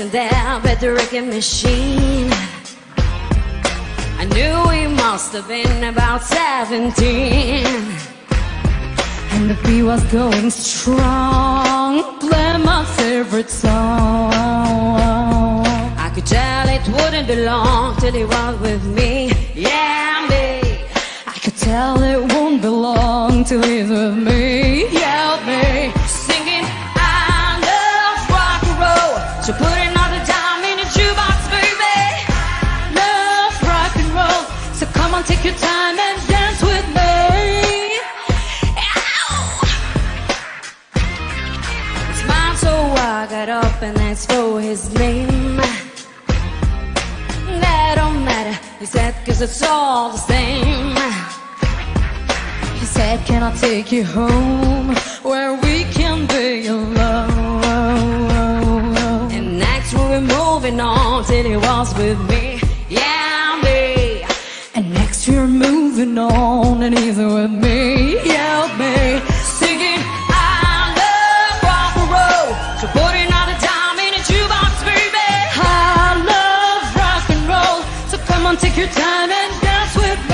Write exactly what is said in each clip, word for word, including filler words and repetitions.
dancing there at the wrecking machine. I knew he must have been about seventeen, and the beat was going strong, playing my favorite song. I could tell it wouldn't be long till he was with me, yeah, me. I could tell it won't be long till he's with me, yeah, me. Singing, I love rock and roll, so put another dime in the jukebox, baby. Love rock and roll, so come on, take your time and dance with me. It's mine, so I got up and asked for his name. That don't matter, he said, cause it's all the same. He said, can I take you home where we can be alone? And next we were moving on till he was with me, yeah, me. And next we're moving on and he's with me, yeah, me. Singing, I love rock and roll, so put another dime in a jukebox, baby. I love rock and roll, so come on, take your time and dance with me.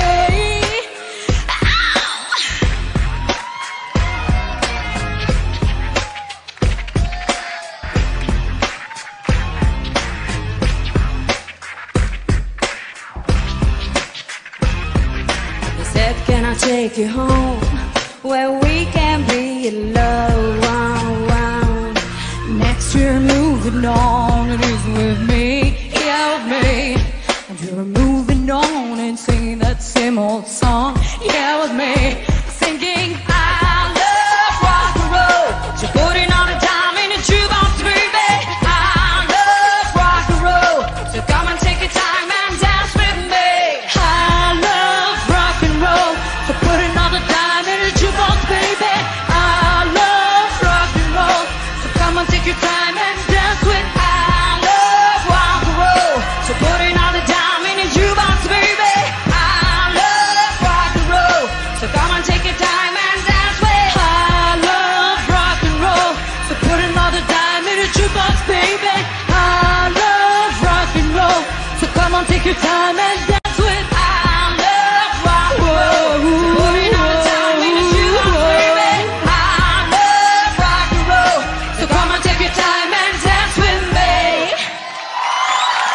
Can I take you home where we can be alone? Next we're moving on and he's with me, yeah, with me. And we're moving on and singing that same old song, yeah, with me. Singing, I love rock and roll, so put another dime in the jukebox, baby. I love rock and roll, so come and take your time and dance with me. I love rock and roll, so put another dime in the jukebox, baby. I love rock and roll, so come on, take your time and dance with. I love rock and roll, so put another dime in the jukebox, baby. I love rock and roll, so come on, take your time and dance with. I love rock and roll, so put another dime in the jukebox, baby. I love rock and roll, so come on, take your time and dance with. I love rock and roll, so put another dime in the jukebox, baby. I love rock and roll, so come on, take your time and dance with me.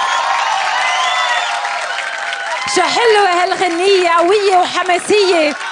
شو حلوة هالغنية، قوية وحماسية.